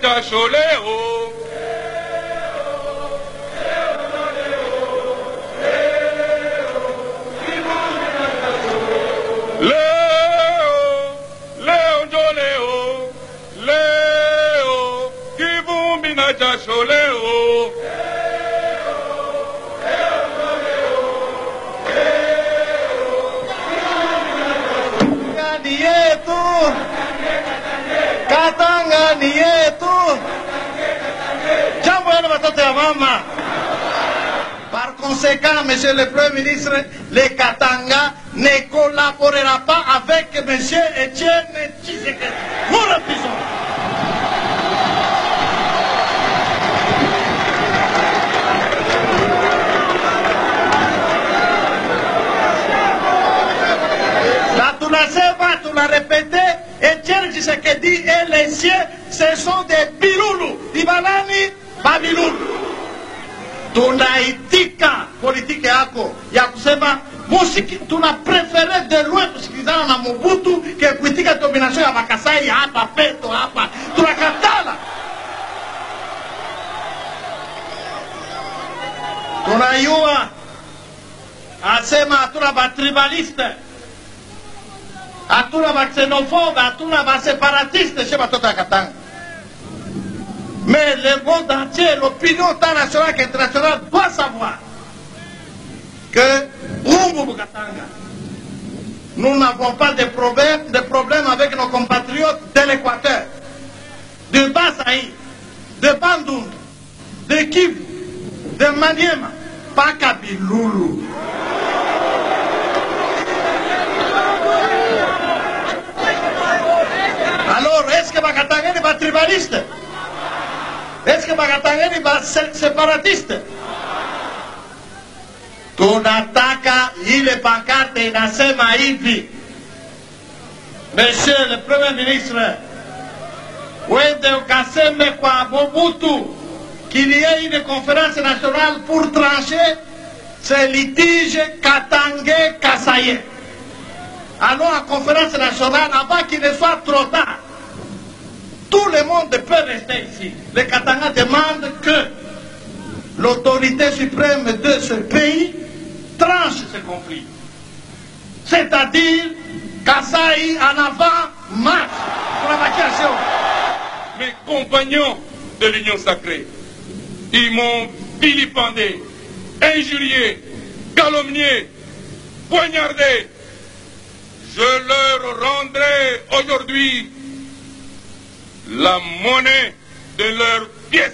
Choleo. Léo Joleo, Léo, Kivumbina Choleo. Katanga ni yetu. Jambo yenu watoto ya mama. Par conséquent, monsieur le Premier ministre, le Katanga ne collaborera pas avec monsieur Etienne Tshisekedi. Nous refusons. Là, tu l'as dit, tu l'as répété. Etienne Tshisekedi et les siens, ce sont des biloulous. Ibalani, babiloulou. Tunaitika politiki yako ya kusema musiki tuna prefere de loin kusikilizana na Mobutu ke kuitika domination ya Makasai hapa peto hapa. Tunakatala. Tunayua asema hatuna batribaliste. Hatuna ba xénophobe, hatuna ba séparatiste chez batoto ya Katanga. Mais le monde entier, l'opinion internationale et internationale doit savoir que nous n'avons pas de problème avec nos compatriotes de l'Équateur, de Basaï, de Bandung, de Kivu, de Maniema, pas Kabiloulou. Alors, est-ce que Bakatanga n'est pas tribaliste? Est-ce que Bakatanga n'est pas séparatiste? Tunataka ile pancarte inasema hivi. Monsieur le Premier ministre, wende ukaseme kwa Mobutu qu'il y ait une conférence nationale pour trancher ce litige Katangais-Kasaïen. Allons à la conférence nationale avant qu'il ne soit trop tard. Tout le monde peut rester ici. Les Katanga demandent que l'autorité suprême de ce pays tranche ce conflit. C'est-à-dire, Kasaï en avant, marche pour la vacation. Mes compagnons de l'Union sacrée, ils m'ont vilipendé, injurié, calomnié, poignardé. Je leur rendrai aujourd'hui la monnaie de leurs pièces.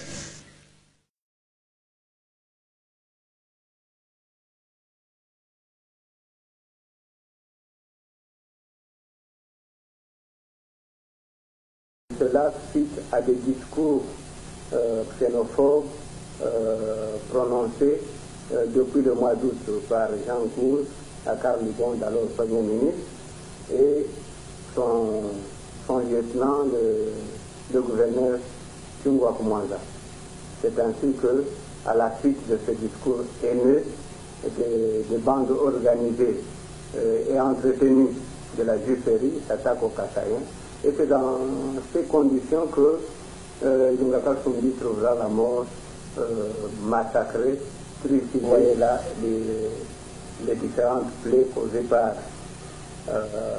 Cela suite à des discours xénophobes prononcés depuis le mois d'août par Jean Cour, à Karl Libon, alors Premier ministre, et son lieutenant, le gouverneur Tungwa Kumwanza. C'est ainsi que, à la suite de ce discours haineux, des bandes organisées et entretenues de la Jufferie s'attaquent aux Kasaïens. Et c'est dans ces conditions que Yungaka Sumbi trouvera la mort massacrée, trucidée, là, les différentes plaies causées par